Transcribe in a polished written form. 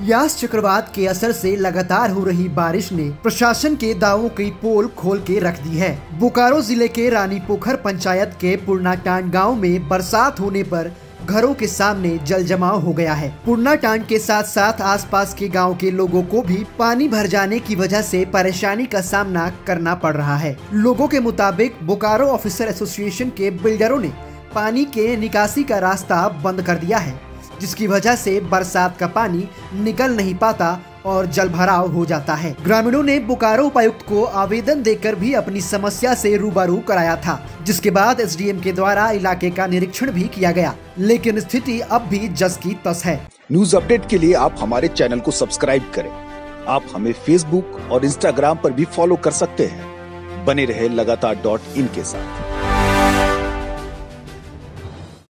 यास चक्रवात के असर से लगातार हो रही बारिश ने प्रशासन के दावों की पोल खोल के रख दी है। बोकारो जिले के रानी पोखर पंचायत के पुरनाटांड गांव में बरसात होने पर घरों के सामने जल जमाव हो गया है। पुरनाटांड के साथ साथ आसपास के गांव के लोगों को भी पानी भर जाने की वजह से परेशानी का सामना करना पड़ रहा है। लोगों के मुताबिक बोकारो ऑफिसर एसोसिएशन के बिल्डरों ने पानी के निकासी का रास्ता बंद कर दिया है, जिसकी वजह से बरसात का पानी निकल नहीं पाता और जल भराव हो जाता है। ग्रामीणों ने बोकारो उपायुक्त को आवेदन देकर भी अपनी समस्या से रूबरू कराया था, जिसके बाद एसडीएम के द्वारा इलाके का निरीक्षण भी किया गया, लेकिन स्थिति अब भी जस की तस है। न्यूज अपडेट के लिए आप हमारे चैनल को सब्सक्राइब करें। आप हमें फेसबुक और इंस्टाग्राम पर भी फॉलो कर सकते हैं। बने रहे लगातार .in के साथ।